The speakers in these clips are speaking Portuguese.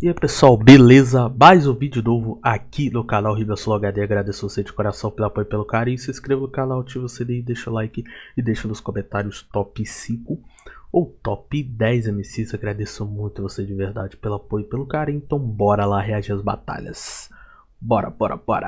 E aí pessoal, beleza? Mais um vídeo novo aqui no canal RimaSolo HD. Agradeço você de coração pelo apoio e pelo carinho. Se inscreva no canal, ativa o sininho, deixa o like e deixa nos comentários top 5 ou top 10 MCs. Agradeço muito você de verdade pelo apoio e pelo carinho. Então bora lá reagir às batalhas. Bora, bora, bora.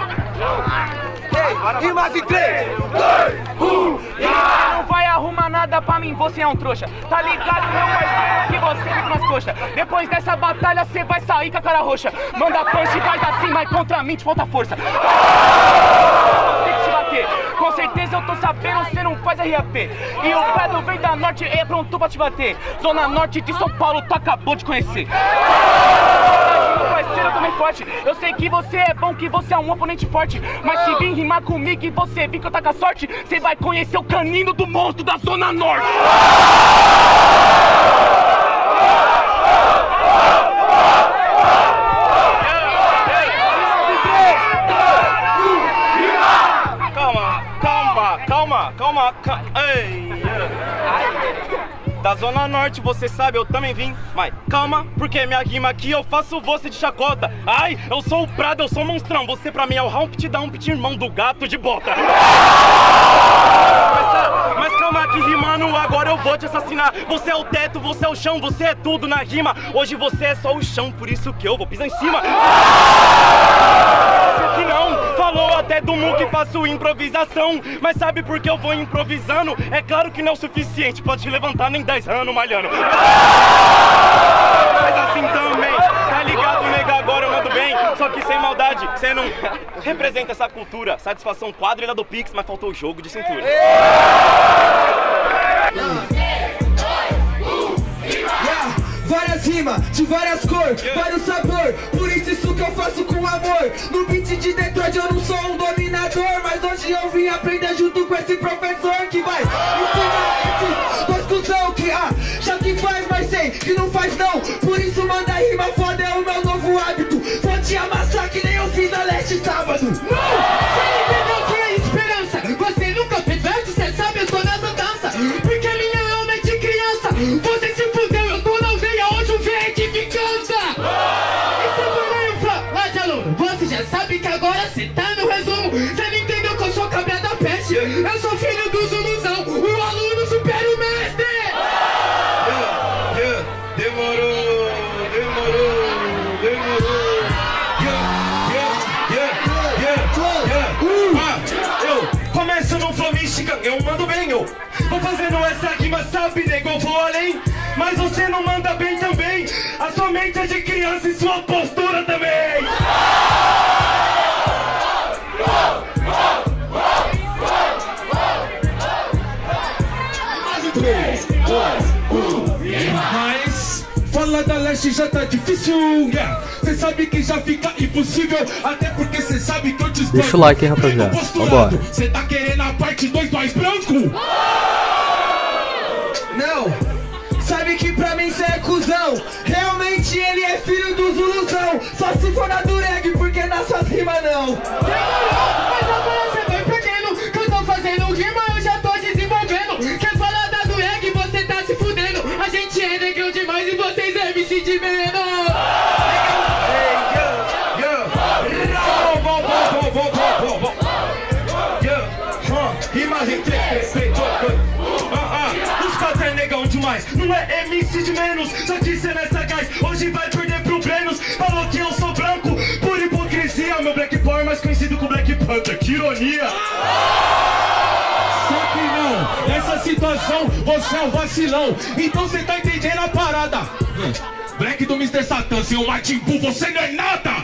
E mais em 3, 2, 1. Não vai arrumar nada pra mim, você é um trouxa. Tá ligado, meu parceiro, que você vem com as coxas. Depois dessa batalha, você vai sair com a cara roxa. Manda punch, faz assim, mas contra mim te falta força. Tem que te bater. Com certeza eu tô sabendo, você não faz RAP. E o Pedro vem da Norte, é pronto pra te bater. Zona Norte de São Paulo, tu acabou de conhecer. Parceiro, também forte. Eu sei que você é bom, que você é um oponente forte. Mas se vir rimar comigo e você vir que eu tá com a sorte, você vai conhecer o canino do monstro da Zona Norte. Calma. Ei. Da Zona Norte, você sabe, eu também vim. Mas calma, porque minha rima aqui eu faço você de chacota. Ai, eu sou o Prado, eu sou o monstrão. Você pra mim é o Humpty Dumpty, irmão do gato de bota. Mas calma que rimando, agora eu vou te assassinar. Você é o teto, você é o chão, você é tudo na rima. Hoje você é só o chão, por isso que eu vou pisar em cima. Você que não, falou até do Mu que faço improvisação. Mas sabe por que eu vou improvisando? É claro que não é o suficiente pra te levantar nem 10 anos malhando. Mas assim também, tá ligado, nega? Agora eu mando bem. Só que sem maldade, você não representa essa cultura. Satisfação quadrilha do Pix, mas faltou o jogo de cintura. Várias rimas, de várias cores, vários sabor. Por isso que eu faço com amor. No beat de Detroit eu não sou um dominador, mas hoje eu vim aprender junto com esse professor que vai ensinar esse construção que já que faz, mas sei que não faz não. Por isso manda rima foda, é o meu novo hábito. Vou te amassar que nem eu fiz na Leste sábado. Não! Você entendeu que é esperança? Você nunca fez verso, cê sabe, eu tô nessa dança. Porque minha alma é de criança. Você se fudeu, eu tô na aldeia, hoje o V é de vingança. Esse é lá de aluno, você já sabe que agora cê tá no resumo. Cê não entendeu que eu sou cabra da peste. Eu sou filho do Zuluzão, o aluno supera o mestre. Demorou. Eu começo no flow mística, eu mando bem, eu vou fazendo essa rima, sabe, nego, eu vou além. Mas você não manda bem também, a sua mente é de criança e sua postura também. Três, 2, 1, mas falar da Leste já tá difícil, cê sabe que já fica impossível, até porque cê sabe que eu te explico. Deixa o like, hein, rapaziada. Vambora. Cê tá querendo a parte 2 mais branco? Não, sabe que pra mim cê é cuzão. Realmente ele é filho do Zuluzão. Só se for na Dureg, porque nas suas rimas não. Mas agora cê vai perdendo, que eu tô fazendo rima, eu já tô desenvolvendo. Quer falar da Dureg, você tá se fudendo. A gente é negão demais e vocês é MC de menos. Rimas em 3, 2, 1. Os quatro é negão demais, não é MC de menos. Só que cê nessa gás, hoje vai perder pro Brenos. Falou que eu sou branco, por hipocrisia. Meu Black Power mais conhecido como Black Panther, que ironia. Só que não, nessa situação você é um vacilão. Então cê tá entendendo a parada. Black do Mr. Satan, seu Martin Bull, você não é nada.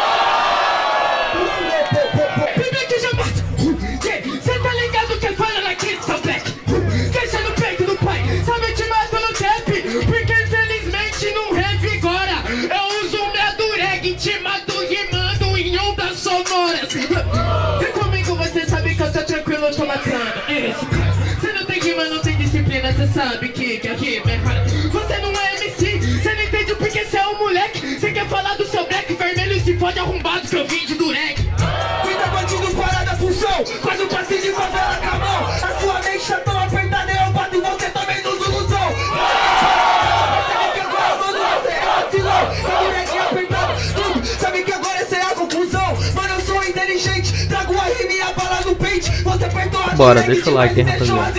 Cê tá ligado que fala aqui de São Black? Deixa no peito do pai, sabe, eu te mato no trap. Porque infelizmente não revigora. Eu uso minha Dureg, te mato rimando em ondas sonoras. Vem comigo, você sabe que eu tô tranquilo, eu tô matando. Isso, cê não tem rima, não tem disciplina, cê sabe que a rima é rara. Você não é MC, cê não entende porque cê é um moleque. Cê quer falar do seu black vermelho e se pode arrombado que eu vim de Dureg. Cuida bandido, parada, função. Faz um passinho de favela com a mão. A sua mente tá tão apertada, eu bato em você também no Zuluzão. Você que eu gosto, mano, você é vacilão. Vambora, deixa o like, hein, rapaziada.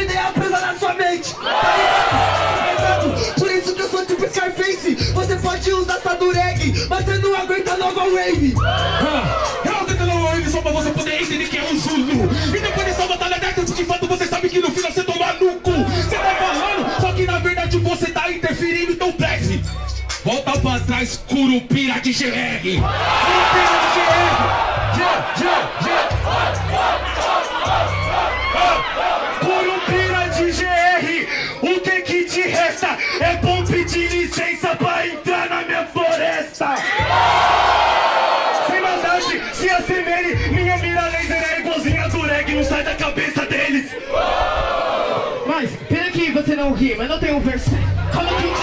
Por isso que eu sou tipo Scarface. Você pode usar só do reggae, mas você não aguenta nova wave. Eu aguento nova wave só pra você poder entender que é um Zulu. E depois dessa batalha dessa, de fato você sabe que no final você toma no cu. Você tá falando, só que na verdade você tá interferindo, então preste. Volta pra trás, Curupira de GR. Curupira de GR. Curupira de GR. O que te resta é bom pedir licença pra entrar na minha floresta. Sem maldade, se assemelhe, minha mira laser é igualzinha do reggae, não sai da cabeça deles. Mas, pena que você não ri, mas não tem um verso. Como que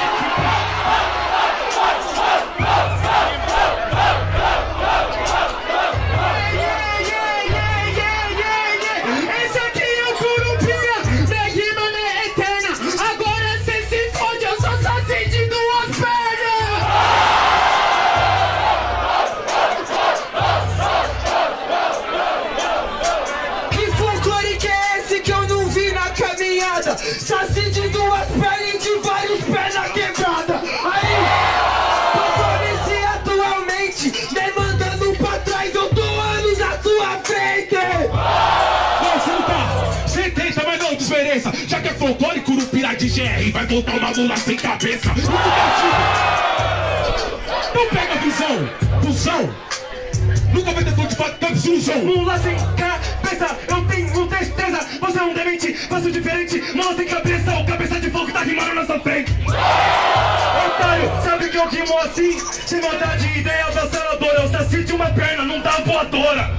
esse aqui é o Curupira, minha rima não é eterna. Agora cê se fode, eu só saci de duas pernas. Que folclore que é esse que eu não vi na caminhada? Saci de duas pernas e de vários pés na quebrada. Aí, conforme-se atualmente, me mandando pra trás, eu tô anos à sua frente. Não, você não tá. Você tenta, mas não desmereça. Já que é folclore, Curupira de GR vai voltar uma mula sem cabeça. Isso não pega a visão, fusão. Nunca vai ter fonte pra capsuzão. Mula sem cabeça, eu tenho destreza. Você não deve mentir, faço diferente. Mula sem cabeça, o cabeça de fogo tá rimando na sua frente. Otário, sabe que eu rimo assim? Sem maldade, ideia avassaladora. Eu saci de uma perna, não dá voadora.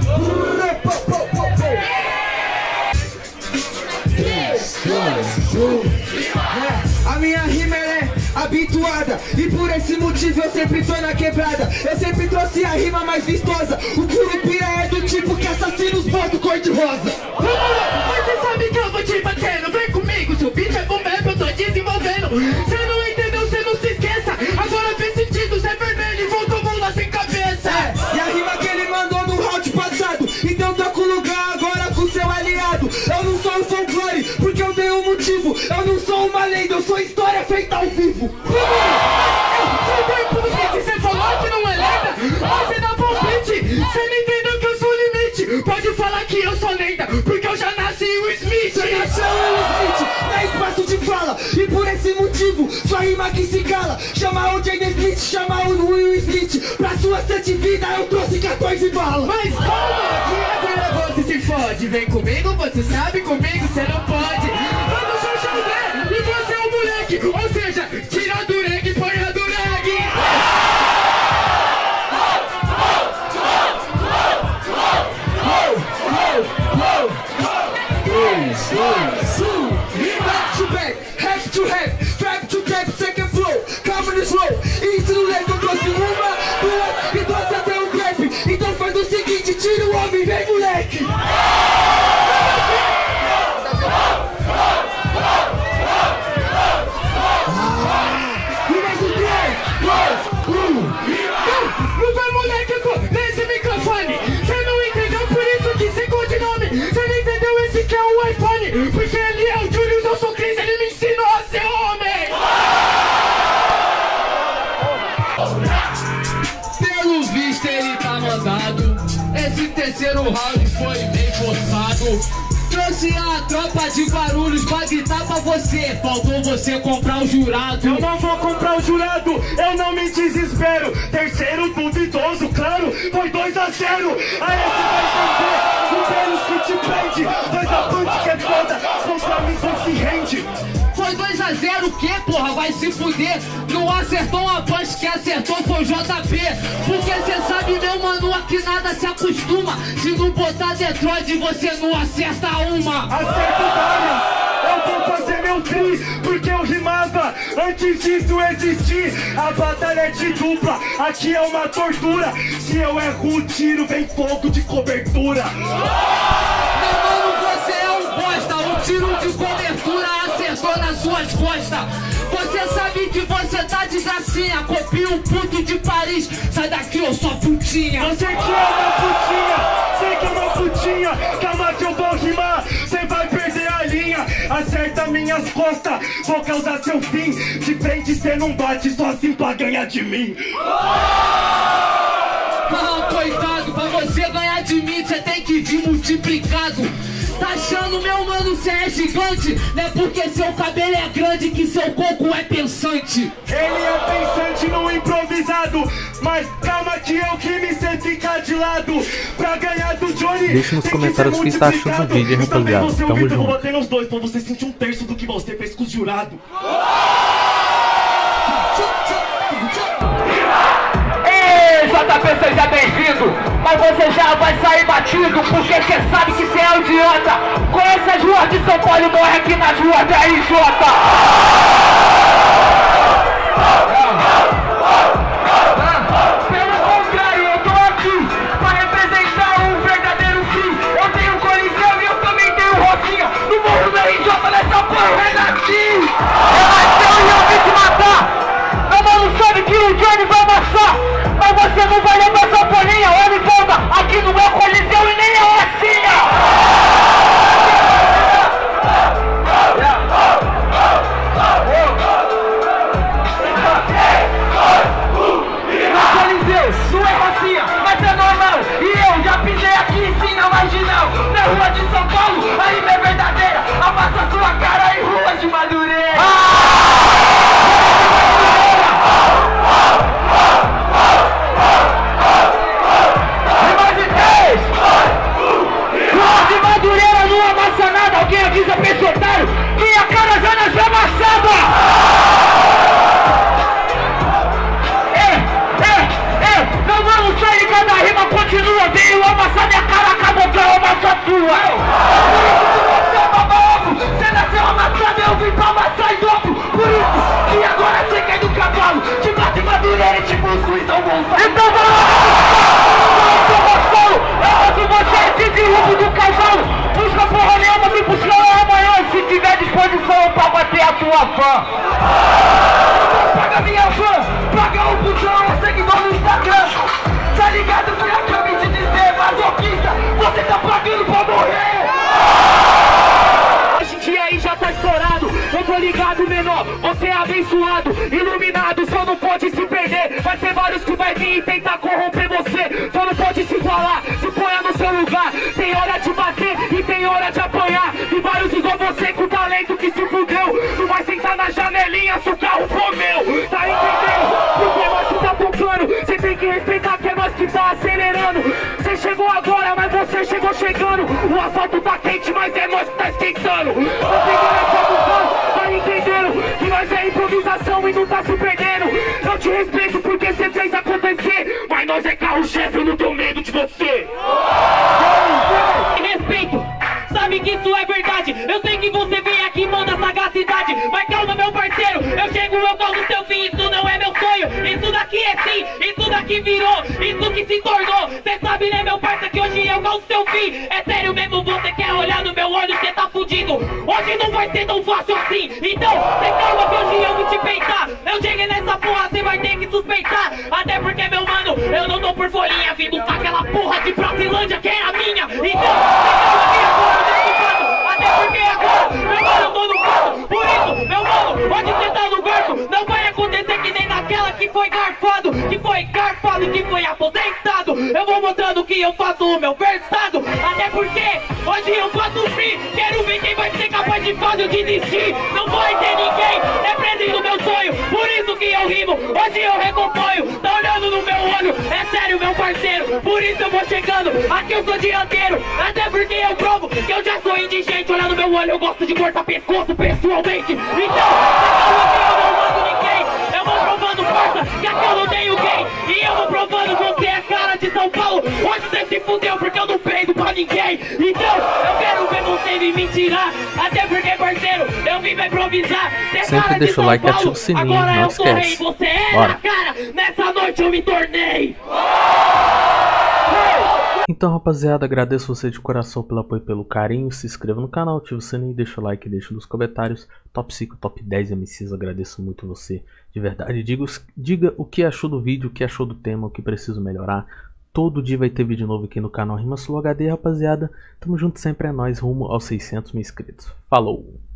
A minha rima é habituada e por esse motivo eu sempre tô na quebrada. Eu sempre trouxe a rima mais vistosa. O Curupira é do tipo que assassina os botos cor-de-rosa. Vamos lá, você sabe que eu vou te batendo. Vem comigo, seu beat é bom mesmo, eu tô desenvolvendo. Cê não entendeu, cê não se esqueça. Agora fez sentido, cê é vermelho e voltou mula sem cabeça. E a rima que ele mandou no round passado, então troca o lugar agora com seu aliado. Eu não sou um folclore, porque eu tenho um motivo. Eu não sou uma lenda, eu sou história feita ao vivo. Você tem palpite, você falou que não é lenda. Você dá palpite, você não entendeu que eu sou o limite. Pode falar que eu sou lenda, porque eu já nasci o Smith. Você nasceu o Smith, dá espaço de fala. E por esse motivo, sua rima que se cala. Chama o Jaden Smith, chama o Will Smith. Pra sua sete vida eu trouxe 14 balas. Mas calma, que agora você se fode. Vem comigo, você sabe, comigo você não pode. Vamos só chover, e você é o moleque. Ou seja, tira do reggae, põe a do reggae. Back to back, half to half, trap to trap, second flow, calma no slow. Isso no leque eu trouxe uma, duas e trouxe até um clap. Então faz o seguinte, tira o homem, vem moleque. Não vai moleque nesse microfone. Cê não entendeu, por isso que esse codinome. Cê não entendeu, esse que é o iPhone. Porque ele é o Julius, eu sou Chris, ele me ensinou a ser homem. Pelo visto ele tá mandado. Esse terceiro round foi bem forçado. Trouxe a tropa de Guarulhos pra gritar pra você. Faltou você comprar o jurado. Eu não vou comprar o jurado, eu não me desespero. Terceiro duvidoso, claro, foi 2-0. Aí você vai entender, o Vênus que te prende. 2 a punch que é foda, contra mim você se rende. Foi 2-0 o que, porra? Vai se fuder. Não acertou uma punch, que acertou foi o JP. Porque cê sabe, meu mano, aqui nada se acostuma. Se não botar Detroit, você não acerta uma. Acerto várias, eu vou fazer meu tri. Porque eu rimava antes disso existir. A batalha é de dupla, aqui é uma tortura. Se eu erro o tiro, vem fogo de cobertura. Meu mano, você é um bosta. Um tiro de cobertura acertou nas suas costas. Você sabe que você tá de gracinha. Copia um puto de Paris. Sai daqui, eu sou putinha. Você que é uma putinha, sei que é uma putinha. Calma que eu vou rimar. Cê vai perder. costas, vou causar seu fim. De frente cê não bate, só assim pra ganhar de mim. Ah, coitado, pra você ganhar de mim, cê tem que vir multiplicado. Tá achando, meu mano, cê é gigante? Não é porque seu cabelo é grande que seu coco é pensante. Ele é pensante no improvisado, mas calma que eu que me sei ficar de lado. Pra ganhar do Johnny, deixa nos comentários o que tá achando do vídeo, rapaziada. Tamo junto. Eu vou bater nos dois pra você sentir 1/3 do que você fez com os jurados. JP, seja bem-vindo, mas você já vai sair batido, porque você sabe que você é um idiota. Conhece as ruas de São Paulo, morre aqui nas ruas da RJ. Pelo contrário, eu tô aqui pra representar um verdadeiro fim. Eu tenho Coliseu e eu também tenho Rocinha. No morro da RJ, nessa porra, eu renasci. Renasceu e eu vim te matar. Meu mano sabe que o Johnny vai amassar, mas você não vai levar essa folhinha. Olha, volta aqui no meu Coliseu e nem a Rocinha. Coliseu, não é Rocinha, mas é normal. E eu já pisei aqui sim na Marginal, na rua de São Paulo, a rima é verdadeira. Amassa sua cara em ruas de Madureira. Alguém avisa pra esse otário que a cara já nasceu amassada! Meu mano, sai de cada rima, continua, veio amassar minha cara, acabou que eu amasso a tua! Você é babaco, você nasceu amassado, eu vim pra amassar em dobro! Por isso que agora você cai do cavalo, te bate em Madureira e te busco em São Gonçalo! Então vamos lá! Eu faço você de derrubo do cavalo! Busca porra nenhuma, me buscar amanhã. Se tiver disposição pra bater a tua fã. Paga minha fã, paga o busão, seguidor no Instagram. Tá ligado que eu acabei de dizer, masoquista, você tá pagando pra morrer. Hoje em dia aí já tá estourado, eu tô ligado menor, você é abençoado, iluminado, só não pode se perder. Vai ter vários que vai vir e tentar corromper você, só não pode se igualar, se ponha no seu lugar. Tem hora de bater e tem hora de apanhar, e vários igual você com talento que se fudeu. Não vai sentar na janelinha se o carro for meu, tá entendendo? Porque nós que tá tocando, você tem que respeitar que é nós que tá acelerando. Você chegou agora, mas você chegou chegando. O asfalto tá quente, mas é nós que tá esquentando. Tá entendendo que nós é improvisação e não tá se perdendo. Eu te respeito porque você fez acontecer, mas nós é carro-chefe, eu não tenho medo de você. Respeito, sabe que isso é verdade. Eu sei que você vem aqui e manda sagacidade, mas calma meu parceiro, eu chego, eu causo seu fim. Isso não é meu sonho, isso daqui é sim, isso daqui virou, isso que se tornou. Cê sabe né meu parça que hoje eu causo seu fim. É sério mesmo, você quer olhar no meu olho, cê tá fudido. Hoje não vai ser tão fácil assim, então cê calma que hoje eu vou te peitar. Eu cheguei nessa porra, cê vai ter que suspeitar. Até porque meu mano, eu não tô por folhinha, vim buscar aquela porra de Brasilândia que era minha. Então cê calma que agora eu tô ocupado, até porque agora meu mano eu tô no carro. Por isso, meu mano, onde cê tá no garfo, não vai acontecer que nem naquela que foi garfado, que foi garfado, que foi aposentado. Eu vou mostrando que eu faço o meu versado, até porque hoje eu faço free. Quero ver quem vai ser capaz de fazer eu desistir. Não vai ter ninguém representando meu sonho, por isso que eu rimo, hoje eu recomponho. Tá olhando no meu olho, é sério meu parceiro, por isso eu vou chegando, aqui eu sou dianteiro. Até porque eu provo que eu já sou indigente. Olha no meu olho, eu gosto de cortar pescoço pessoalmente. Então, eu não mando ninguém, eu vou provando força, que aqui eu não tenho quem. E eu vou provando, você é cara de São Paulo. Hoje você se fudeu porque eu não peido pra ninguém. Então, eu quero ver você vir me tirar, até porque parceiro, eu vim pra improvisar. Sempre deixa o like e ativa o sininho, agora não eu sou rei, esquece. você é Bora. na cara, nessa noite eu me tornei. Então rapaziada, agradeço você de coração pelo apoio e pelo carinho. Se inscreva no canal, ativa o sininho, deixa o like, deixa nos comentários. Top 5, top 10 MCs, agradeço muito você, de verdade. Diga o que achou do vídeo, o que achou do tema, o que preciso melhorar. Todo dia vai ter vídeo novo aqui no canal Rima Sul HD, rapaziada. Tamo junto sempre, é nóis, rumo aos 600 mil inscritos. Falou!